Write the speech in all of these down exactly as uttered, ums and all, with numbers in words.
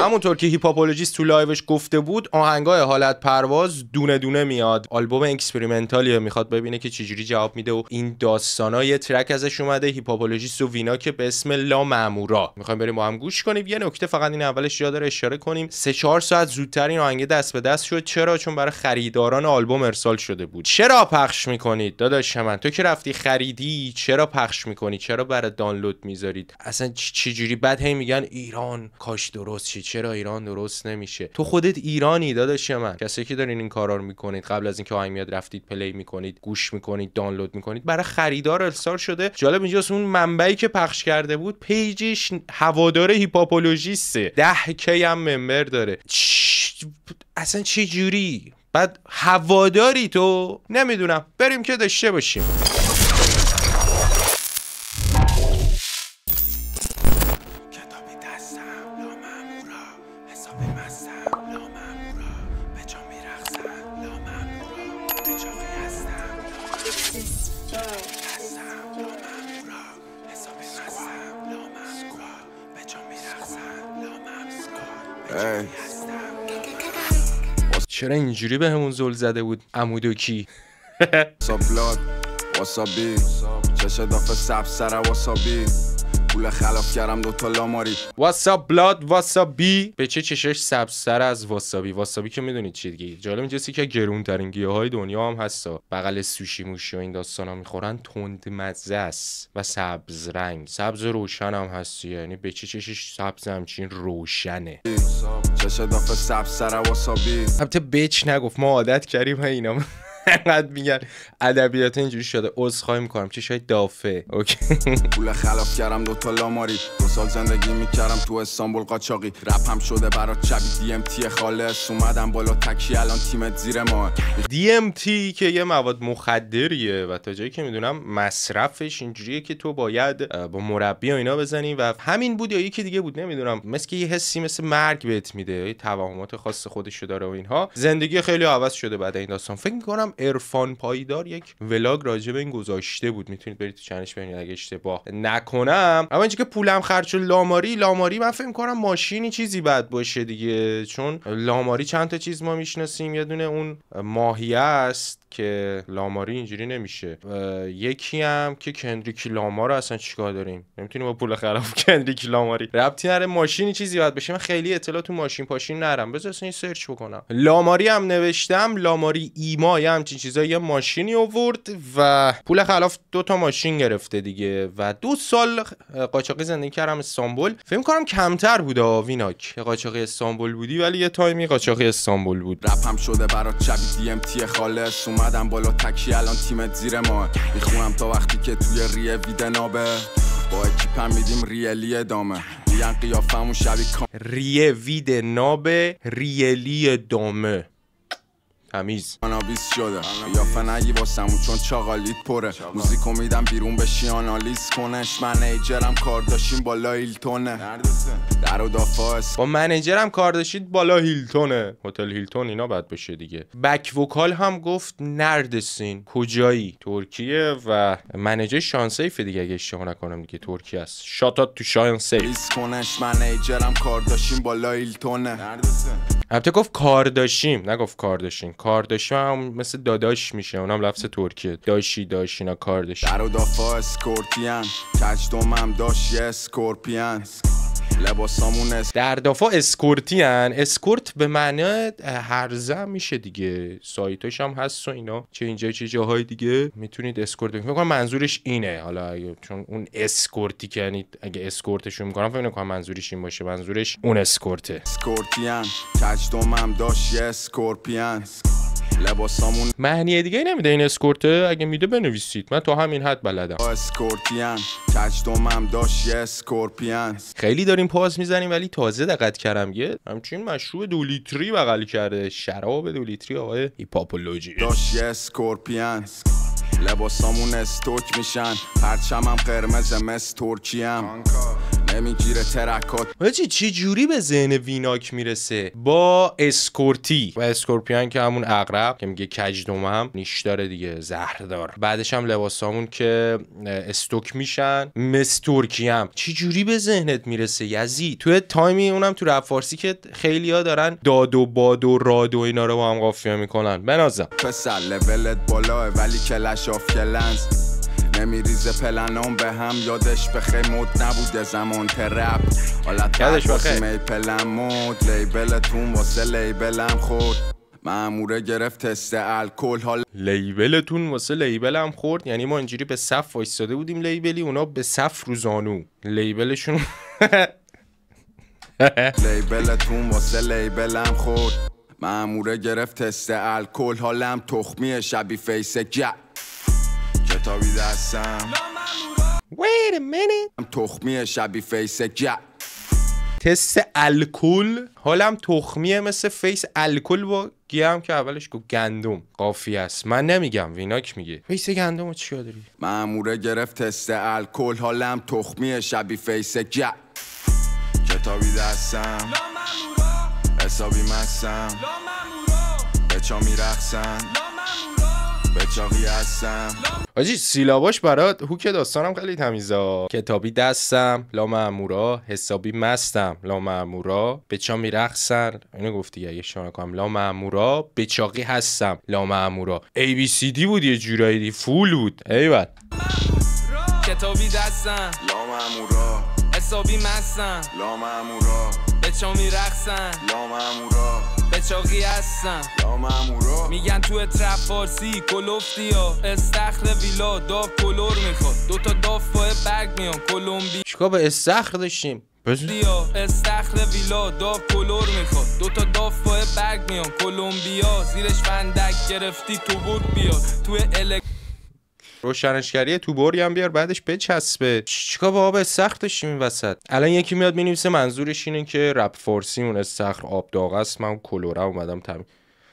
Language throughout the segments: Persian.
همونطور که هیپاپولوژیست تو لایوش گفته بود آهنگای حالت پرواز دونه دونه میاد. آلبوم اکسپریمنتالیه، میخواد ببینه که چجوری جواب میده و این داستانا. یه ترک ازش اومده هیپاپولوژیست و وینا که به اسم لا مامورا، میخوایم بریم با هم گوش کنیم. یه نکته فقط این اولش یاد داره اشاره کنیم، سه چهار ساعت زودتر این آهنگ دست به دست شد. چرا؟ چون برای خریداران آلبوم ارسال شده بود. چرا پخش میکنید داداش من؟ تو که رفتی خریدی چرا پخش میکنی؟ چرا برای دانلود میذارید؟ اصلا چجوری؟ بعد هی میگن ایران کاش درست شه، چرا ایران درست نمیشه؟ تو خودت ایرانی داداش من. کسی که دارین این کارا رو میکنید قبل از اینکه آهنگ میاد رفتید پلی میکنید، گوش میکنید، دانلود میکنید، برای خریدار ارسال شده. جالب اینجاست اون منبعی که پخش کرده بود پیجش هوادار هیپاپولوژیسته، ده کی هم ممبر داره. چ... اصلا چه جوری؟ بعد هواداری تو؟ نمیدونم، بریم که داشته باشیم. چرا اینجوری به همون زل زده بود عمودوکی؟ واسابلاد واسابی چش دافه سب سر واسابی پول خلاف کردم دوتا لاماری. واسابلاد واسابی به چه چشش سبز سر از واسابی؟ واسابی که میدونید چی دیگه. جالب اینجاست که گرون ترین گیاهای دنیا هم هستا. بغل سوشی موشی و این داستانا میخورن، تند مزه است و سبز رنگ، سبز روشن هم هستی، یعنی به چه چشش سبز همچین روشنه. چش دافه سبز سر واسابی. البته بچ نگفت، ما عادت کردیم اینا انقدر میگن ادبیات اینجوری شده. عذرخواهی میکنم. چه شاید دافه اوکی. پول خلاف کردم دوتا لاماری، دو سال زندگی میکردم تو استانبول قاچاقی. رپ هم شده برات شبی دی ام تی خالص، اومدم بالا تکی الان تیمت زیر ما. دی ام تی که یه مواد مخدریه و تا جایی که میدونم مصرفش اینجوریه که تو باید با مربی و اینا بزنی و همین بود یا یکی دیگه بود نمیدونم، مثل که یه حسی مثل مرگ بهت میده، یه توهمات خاص خودشو داره و اینها. زندگی خیلی عوض شده بعد این داستان. فکر میکنم عرفان پایدار یک ولاگ راجع به این گذاشته بود، میتونید برید تو چنلش ببینید اگه اشتباه نکنم. اما اینکه پولم خرج شد لاماری، لاماری من فکر می‌کنم ماشینی چیزی بد باشه دیگه، چون لاماری چند تا چیز ما میشناسیم. یه دونه اون ماهیه است که لاماری اینجوری نمیشه. یکی هم که کندریک لامار رو اصلا چیکار داریم؟ نمیتونیم با پول خلاف کندریک لاماری ربطی نره. ماشینی چیزی بد باشه. من خیلی اطلاعات تو ماشین پاشین نرم، بذار اصلا این سرچ بکنم. لاماری هم نوشتم، لاماری ایما یا همچین چیزایی. یه ماشینی آورد و پول خلاف دو تا ماشین گرفته دیگه و دو سال قاچاقی زندگی کردم استانبول. فکر کنم کمتر بوده ویناک قاچاقی استانبول بودی، ولی یه تایمی قاچاقی استانبول بود. رپ هم شده برات شبی دی ام تی خالص، اومدم بالا تکی الان تیمت زیر ما. میخونم تا وقتی که توی ریه ویده نابه، با اکیپم میدیم ریلی ادامه. میگن قیافمون شبیه ریه وید نابه ریلی دامه. تمیز آنالیز شده قیافه نگی واسمون چون چاقالیت پره. موزیکو میدم بیرون بشی آنالیز کنش. منیجرم کار داشتیم بالا هیلتونه، در و دافاس با منیجرم کار داشتید بالا هیلتونه، هتل هیلتون اینا بعد بشه دیگه. بک وکال هم گفت نردسین کجایی؟ ترکیه و منیجر شانسیف دیگه اگه اشتباه نکنم دیگه ترکیه است. شاتات تو شانسیف کنش. منیجرم کار داشتیم بالا هیلتونه. البته گفت کار داشتیم نگفت کار داشتیم. کار داشتیم هم مثل داداش میشه، اونم لفظ ترکیه. داشی داشینا کار داشتیم. در و دافا اسکورپیان کج دومم داشت یه اسکورپیان. لباسامون اس... در دافا اسکورتیان. اسکورت به معنی هرزه میشه دیگه، سایتاش هم هست و اینا. چه اینجا چه جاهای دیگه میتونید اسکورت بکنید. فکر کنم منظورش اینه، حالا اگه چون اون اسکورتی که یعنی اگه اسکورتشو میکنم فکر نکنم منظورش این باشه، منظورش اون اسکورته. اسکورتیان کج دومم داشت یه اسکورپیان. لباسامون معنی دیگه نمیده این اسکورته، اگه میده بنویسید، من تا همین حد بلدم. اسکورپیان کج دومم داشت یه اسکورپیان. خیلی داریم پاس میزنیم ولی تازه دقت کردم یه همچین مشروب دو لیتری بغل کرده، شراب دو لیتری آقای هیپاپولوژی داشت یه اسکورپیان. لباسامون استوک میشن، پرچمم قرمز مس ترکیم. نمیگیره ترکات. حاجی چی جوری به ذهن ویناک میرسه با اسکورتی و اسکورپیان که همون عقرب که میگه کجدومم نیش داره دیگه، زهردار. بعدش هم لباسامون که استوک میشن مستورکی هم. چی جوری به ذهنت میرسه یزی؟ تو تایمی اونم تو رپ فارسی که خیلیا دارن داد و باد و راد و اینا رو با هم قافیه میکنن. بنازم پسر لولت بالاه ولی کلش آف کلنز نمیریزه پلنام به هم. یادش بخیر مود نبوده زمان ترپ حالت یادش بخیر می پلن مود. لیبلتون واسه لیبلم خورد ماموره گرفت تست الکل. حال لیبلتون واسه لیبلم خورد یعنی ما اینجوری به صف وایساده بودیم لیبلی، اونا به صف رو زانو لیبلشون. لیبلتون واسه لیبلم خورد ماموره گرفت تست الکل. حالم تخمیه شبیه فیس گپ کتابی دستم Wait a minute تخمیه شبیه فیس گپ. تست الکل حالم تخمیه مثل فیس الکل با گیم که اولش گفت گندم قافیه است. من نمیگم ویناک میگه. فیس گندم رو چی داری؟ ماموره گرفت تست الکل. حالم تخمیه شبیه فیس گپ کتابی دستم حسابی مستم بچا میرخصم بچاقی هستم. آجی سیلاباش برات هوک داستانم خیلی تمیزا. کتابی دستم لا مامورا، حسابی مستم لا مامورا، بچا میرخصن. اینو گفتی دیگه. اگه شما کنم لا مامورا بچاقی هستم لا مامورا. ای بی سی دی بود یه جورایی دی فول بود. ایول کتابی دستم لا مامورا، حسابی مستم لا مامورا، بچا میرخصن لا مامورا، بچاقی هستم لا مامورا. میگن تو ترپ فارسی کلوفتی ها استخر ویلا داف کلور میخواد. دوتا داف با برگ میان کلمبی. چیکار به استخر داشتیم؟ بیا استخر ویلا داف کلور میخواد. دوتا داف با برگ میان کلمبیا. زیرش فندک گرفتی تو بود بیا تو الک روشنشگری تو بوری هم بیار بعدش بچسبه. چیکار با آب استخر داشتیم این وسط؟ الان یکی میاد مینویسه منظورش اینه که رپ فارسی اون استخر آب داغ است. من کلوره اومدم تامین.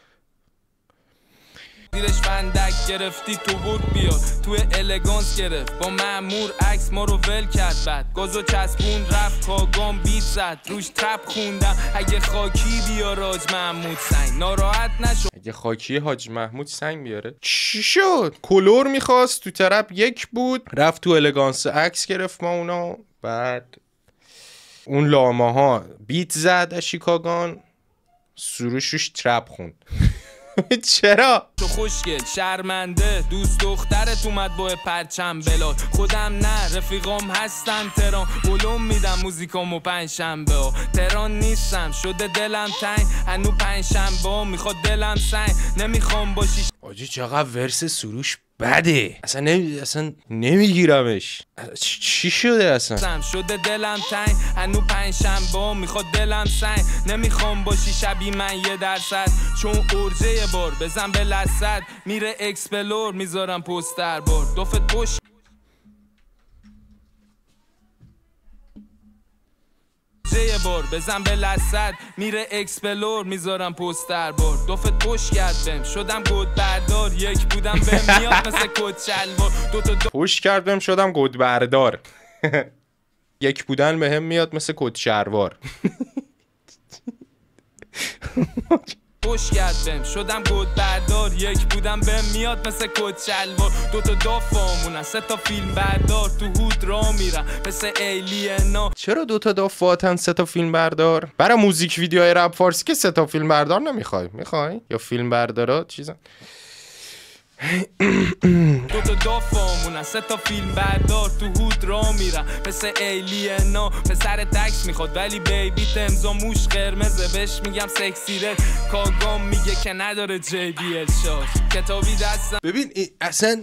زیرش فندک گرفتی تو بود بیا تو الگانس گرفت با مامور عکس ما رو ول کرد. بعد گازو چسبون رفت کاگام بیت زد روش تپ خوندم اگه خاکی بیار حاج محمود سنگ ناراحت نشو. اگه خاکی حاج محمود سنگ بیاره چی شد؟ کلور میخواست تو طرف یک بود رفت تو الگانس عکس گرفت ما اونا. بعد اون لامه ها بیت زد شیکاگان سروشش ترپ خوند. چرا؟ تو خوشگل شرمنده دوست دخترت اومد با پرچم بلاد. خودم نه رفیقام هستن تران علوم میدم موزیکامو پنجشنبه ها. تران نیستم شده دلم تنگ هنو پنجشنبه میخواد دلم سنگ. نمیخوام باشی آجی چقدر ورس سروش بده اصلا نمی... اصلا نمیگیرمش. چی شده اصلا؟ شده دلم تنگ هنو پنجشنبه میخواد دلم سنگ. نمیخوام باشی شبیه من یه درصد چون ارجه یه بار بزن به لصد میره اکسپلور میذارم پوستر بار دوفت پشت یه بار بزن به لصد میره اکسپلور میذارم پوستر بار دوفت پشت کرد بهم شدم گود بردار. یک بودم بهم میاد مثل کد شلوار دوتا دو پشت کرد بهم شدم گود بردار. یک بودن بهم میاد مثل کد شلوار. پوش کرد بهم شدم گود بردار. یک بودم بهم میاد مثل کد شلوار. دوتا دافامونن سه تا فیلم بردار تو هود را میرم مثل ایلینا. چرا دوتا دافاتن سه تا فیلم بردار؟ برای موزیک ویدیوهای رپ فارسی که سه تا فیلم بردار نمیخوای؟ میخوای؟ یا فیلم بردارا چیزن؟ دوتا دافامونن سه تا فیلم بردار تو هود را میرم مثل ایلینا. پسر تکس میخواد ولی بیبی تمزا موش قرمزه بهش میگم سکسی رد. کاگام میگه که نداره جی بی ال شارژ کتابی دستم. ببین اصلا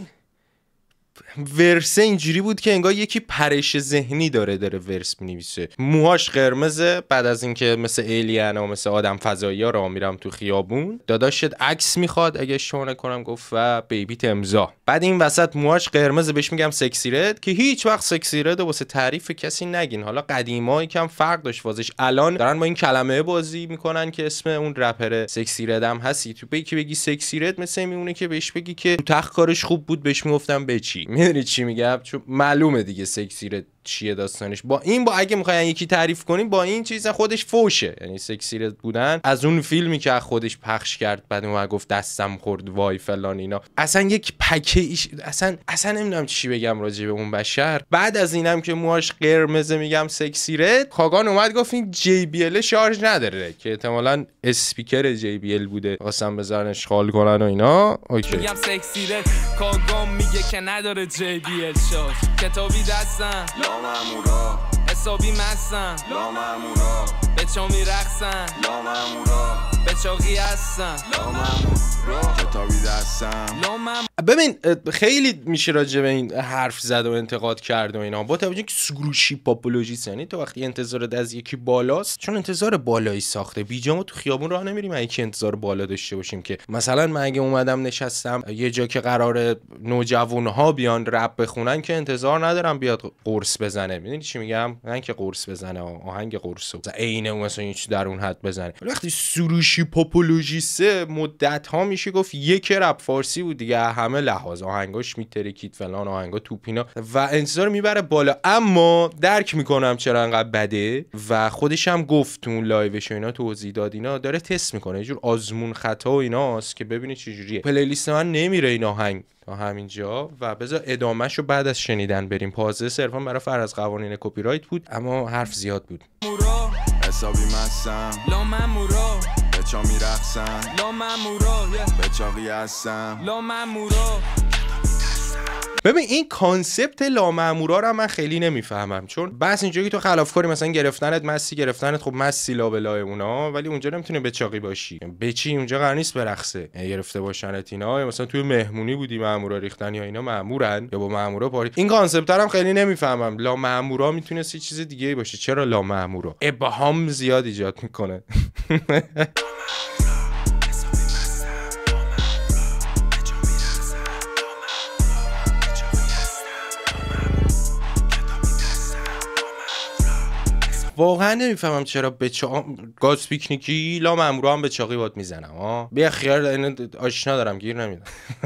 ورسه اینجوری بود که انگار یکی پرش ذهنی داره داره ورس مینویسه. موهاش قرمزه بعد از اینکه مثل ایلین و مثل آدم فضایی ها راه میرم تو خیابون داداشت عکس میخواد اگه اشتباه نکنم گفت و بیبی تمزا. بعد این وسط موهاش قرمزه بهش میگم سکسی رد که هیچ وقت سکسی رد واسه تعریف کسی نگین. حالا قدیما یکم فرق داشت واسش. الان دارن با این کلمه بازی میکنن که اسم اون رپر سکسی رد هم هستی. تو بگی بگی سکسی رد مثل میمونه که بهش بگی که تو تخت کارش خوب بود بهش میگفتم بچی. میدونی چی میگم؟ چون معلومه دیگه سکسی رد چیه داستانش. با این با اگه میخواین یکی تعریف کنیم با این چیزا خودش فوشه، یعنی سکسی بودن از اون فیلمی که خودش پخش کرد بعد اون گفت دستم خورد وای فلان اینا، اصلا یک پکیج، اصلا اصلا نمیدونم چی بگم راجع به اون بشر. بعد از اینم که موهاش قرمز میگم سکسی رد، کاگان اومد گفت این جی بی ال شارژ نداره که احتمالاً اسپیکر جی بی ال بوده، خواستم بزنن اشغال کنن و اینا. اوکی میگم سکسی رد، کاگان میگه که نداره جی بی ال شارژ. کتابی دستم لا مامورا، حسابی مستم لا مامورا، به چا میرقصن لا مامورا، به چاقی هستن لا مامورا، کتابی دستم. ببین خیلی میشه راجع به این حرف زد و انتقاد کرد و اینا، با توجه که سروشی پاپولوژیست، یعنی تو وقتی انتظارت از یکی بالاست، چون انتظار بالایی ساخته، بیجا ما تو خیابون راه نمیریم اگه که انتظار بالا داشته باشیم که مثلا من اگه اومدم نشستم یه جا که قراره نوجوانها بیان رپ بخونن که انتظار ندارم بیاد قرص بزنه، میدونی چی میگم؟ نه که قرص بزنه، آهنگ قرصو عینه مثلا این چیز در اون حد بزنه. وقتی سروشی پاپولوژیست مدت ها میشه گفت یک رپ فارسی بود دیگه، همه لحاظ آهنگاش میترکید فلان، آهنگا توپینا و انتظار میبره بالا. اما درک میکنم چرا انقدر بده و خودش هم گفت تو اون لایوش اینا توضیح داد، اینا داره تست میکنه، یه جور آزمون خطا و ایناست که ببینه چه جوریه. پلیلیست من نمیره این آهنگ تا همینجا و بذار ادامهشو بعد از شنیدن بریم. پازه صرفا برای فرض قوانین کپی رایت بود اما حرف زیاد بود. مورا حسابی مستم لا مامورا، به چا میرقصن لا مامورا، به چاقی هستم لا مامورا. ببین این کانسپت لامأمورا رو من خیلی نمیفهمم، چون بس اینجوری که تو خلافکاری مثلا گرفتنت مستی گرفتنت، خب مستی لا بلای اونا، ولی اونجا نمیتونه به چاقی باشی بچی، اونجا قرار نیست برقصه گرفته باشنت اینا، مثلا توی مهمونی بودی مأمورا ریختن یا اینا مأمورن یا با مأمورا پاری. این کانسپت رو هم خیلی نمیفهمم. لامأمورا میتونه یه چیز دیگه باشه، چرا لامأمورا؟ ابهام زیاد ایجاد میکنه. واقعا نمیفهمم چرا به چا... گاز پیکنیکی لا مأمورا هم به چاقی باد میزنم ها. بیا خیار اینو آشنا دارم گیر نمیدم.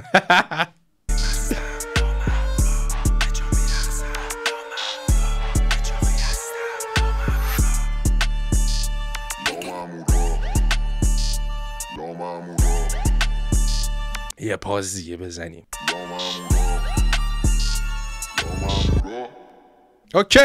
یه پاز دیگه بزنیم. اوکی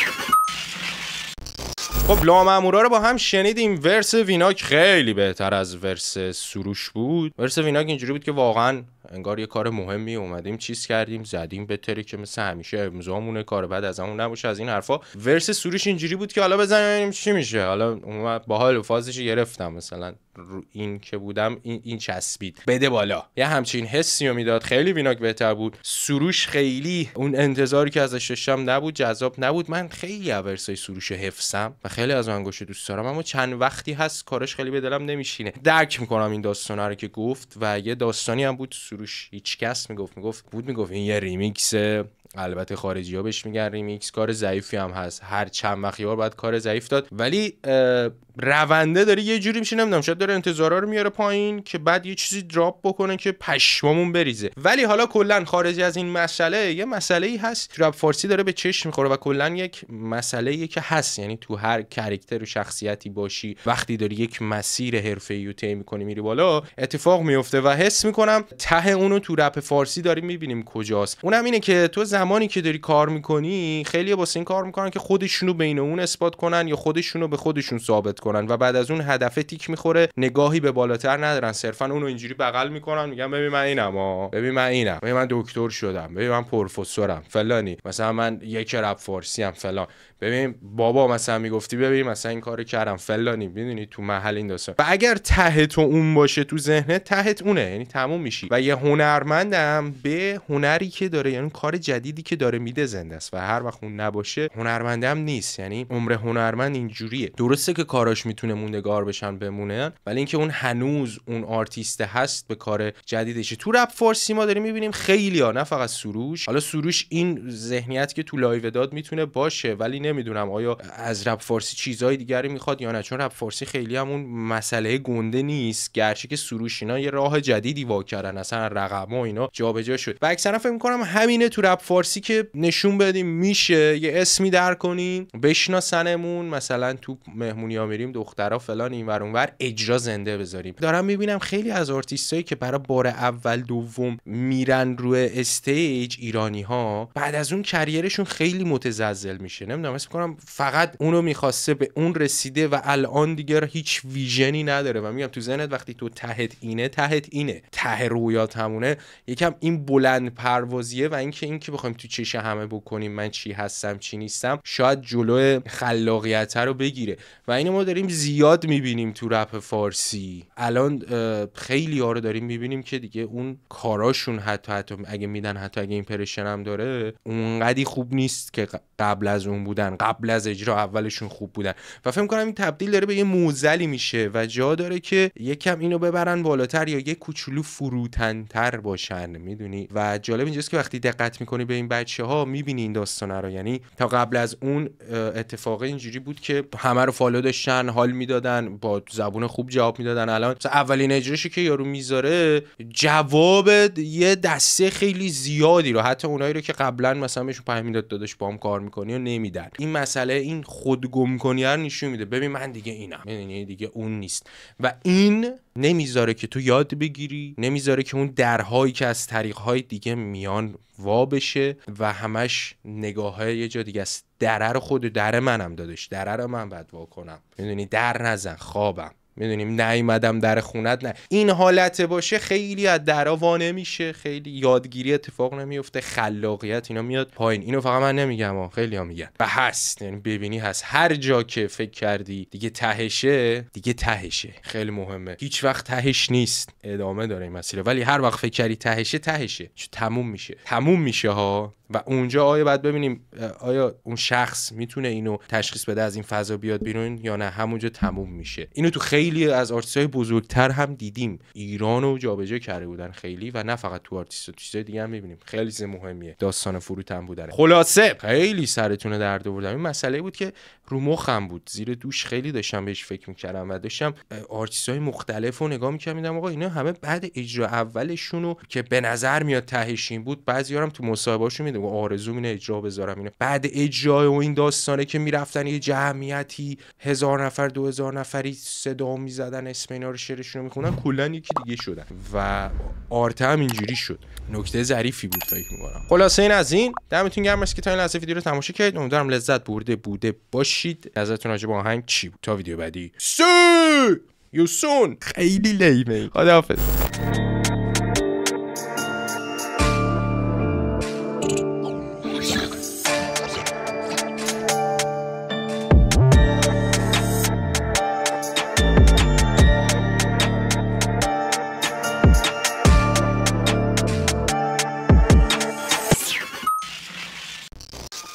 خب لامأمورا رو با هم شنیدیم. ورس ویناک خیلی بهتر از ورس سروش بود. ورس ویناک اینجوری بود که واقعا انگار یه کار مهمی اومدیم چیز کردیم زدیم بهتره که مثل همیشه امضامونه کار بعد از همون نباشه از این حرفا. ورس سروش اینجوری بود که حالا بزنیم ببینیم چی میشه. حالا اومد باحال و فازش گرفتم، مثلا رو این که بودم این این چسبید بده بالا، یه همچین حسی رو میداد. خیلی ویناک بهتر بود. سروش خیلی اون انتظاری که ازش داشتم نبود، جذاب نبود. من خیلی ورسای سروش حفظم و خیلی از آهنگاشو دوست دارم، اما چند وقتی هست کارش خیلی به دلم نمیشینه. درک میکنم این داستانا رو که گفت و یه داستانی هم بود سروش هیچ کس میگفت میگفت بود میگفت این یه ریمیکس، البته خارجی ها بهش میگن ریمیکس، کار ضعیفی هم هست، هر چند وقت یه بار بعد کار ضعیف داد، ولی رونده داره یه جوری میشه نمیدونم شاید داره انتظارا رو میاره پایین که بعد یه چیزی دراپ بکنه که پشمامون بریزه. ولی حالا کلا خارج از این مسئله یه مسئله‌ای هست تو رپ فارسی داره به چشم میخوره و کلا یک مسئله‌ای که هست، یعنی تو هر کاراکتر و شخصیتی باشی وقتی داری یک مسیر حرفه‌ای رو طی می‌کنی میری بالا اتفاق میفته و حس میکنم ته اونو تو رپ فارسی داریم میبینیم کجاست. اونم اینه که تو زمانی که داری کار میکنی خیلی واسه این کار میکنن که خودشونو بین اون اثبات کنن یا خودشونو به خودشون ثابت کنن و بعد از اون هدف تیک میخوره، نگاهی به بالاتر ندارن، صرفا اونو اینجوری بغل میکنن میگن ببین من اینم ها، ببین من اینم، ببین من دکتر شدم، ببین من پروفسورم فلانی، مثلا من یک رپ فارسی ام فلان، ببین بابا مثلا میگفتی ببین مثلا این کارو کردم فلانی، میدونی تو محل این داستان. و اگر ته تو اون باشه تو ذهنت تهت اونه، یعنی تموم میشی. و یه هنرمندم به هنری که داره، یعنی کار جدیدی که داره میده زنده است و هر وقت اون نباشه هنرمندم نیست. یعنی عمر هنرمند اینجوریه. درسته که کار براش میتونه موندگار بشن بمونن، ولی اینکه اون هنوز اون آرتیست هست به کار جدیدشه. تو رپ فارسی ما داریم میبینیم خیلی‌ها، نه فقط سروش، حالا سروش این ذهنیت که تو لایو داد میتونه باشه، ولی نمیدونم آیا از رپ فارسی چیزای دیگری میخواد یا نه، چون رپ فارسی خیلی همون مسئله گنده نیست، گرچه که سروش اینا یه راه جدیدی وا کردن، اصلا رقم و اینا جابجا شد و اکثرا فکر می‌کنم همینه تو رپ فارسی که نشون بدیم میشه یه اسمی در کنیم بشناسنمون، مثلا تو مهمونی‌ها میریم دخترها فلان اینور اونور اجرا زنده بذاریم. دارم میبینم خیلی از آرتیستایی که برای بار اول دوم میرن روی استیج، ایرانی‌ها، بعد از اون کریرشون خیلی متزلزل میشه. نمیدونم، اسم می‌کنم فقط اونو می‌خواسته به اون رسیده و الان دیگه هیچ ویژنی نداره و میگم تو ذهنت وقتی تو تهت اینه تهت اینه ته رویات همونه، یکم این بلند پروازیه و اینکه اینکه بخوایم تو چش همه بکنیم من چی هستم چی نیستم شاید جلوی خلاقیت رو بگیره و اینو ما داریم زیاد میبینیم تو رپ فارسی. الان خیلی ها رو داریم میبینیم که دیگه اون کاراشون حتی حتی اگه میدن حتی اگه ایمپرشن هم داره اونقدی خوب نیست که قبل از اون بودن، قبل از اجرا اولشون خوب بودن و فکر می‌کنم این تبدیل داره به یه موزلی میشه و جا داره که یکم اینو ببرن بالاتر یا یه کوچولو فروتن‌تر باشن، میدونی. و جالب اینجاست که وقتی دقت میکنی به این بچه‌ها میبینی این داستانا رو، یعنی تا قبل از اون اتفاق اینجوری بود که همه رو فالو داشتن، حال میدادن، با زبون خوب جواب میدادن. الان مثلا اولین اجراشو که یارو میذاره جواب یه دسته خیلی زیادی رو، حتی اونایی رو که قبلا مثلا بهشون پیام میداد داداش باهم کار میکنی و نمیدن. این مسئله این خودگم کنی رو نشون میده، ببین من دیگه اینم، میدونی دیگه اون نیست و این نمیذاره که تو یاد بگیری، نمیذاره که اون درهایی که از طریقهای دیگه میان وا بشه و همش نگاهه یه جا دیگه است. دره رو خود دره منم دادش، دره رو من باید وا کنم، میدونی، در نزن خوابم، میدونیم نیومدم در خونت، نه این حالت باشه خیلی از درا وا نمیشه، خیلی یادگیری اتفاق نمیفته، خلاقیت اینا میاد پایین. اینو فقط من نمیگم ها، خیلی ها میگن و هست، یعنی ببینی هست هر جا که فکر کردی دیگه تهشه دیگه تهشه. خیلی مهمه، هیچ وقت تهش نیست، ادامه داره این مسیر، ولی هر وقت فکر کردی تهشه تهشه، چون تموم میشه تموم میشه ها. و اونجا آیا باید ببینیم آیا اون شخص میتونه اینو تشخیص بده از این فضا بیاد بیرون یا نه، همونجا تموم میشه. اینو تو خیلی از آرتیست‌های بزرگتر هم دیدیم، ایرانو جابجا کرده بودن خیلی و نه فقط تو آرتیست، چیزای دیگه هم میبینیم. خیلی چیز مهمیه داستان فروت هم بودن. خلاصه خیلی سرتونه درد آوردم. این مسئله بود که رو مخم بود، زیر دوش خیلی داشتم بهش فکر میکردم و داشتم آرتیست‌های مختلفو نگاه میکردم. آقا اینا همه بعد اجرا اولشونو که به نظر میاد تهشین بود، بعضی‌ها هم تو مصاحبه‌هاشون میدونم آرزو اینه اجرا بذارم اینا، بعد اجرا و این داستانه که میرفتن یه جمعیتی هزار نفر دو هزار نفری صدا میزدن اسم اینا رو شعرشون رو میخونن، کلا یکی دیگه شدن و آرت هم اینجوری شد. نکته ظریفی بود فکر میکنم. خلاصه این از این، دمتون گرم که تا این لحظه ویدیو رو تماشا کردید. امیدوارم لذت برده بوده باشید. ازتون راجع به آهنگ چی بود؟ تا ویدیو بعدی سی یو سون. خیلی لیمه. خداحافظ.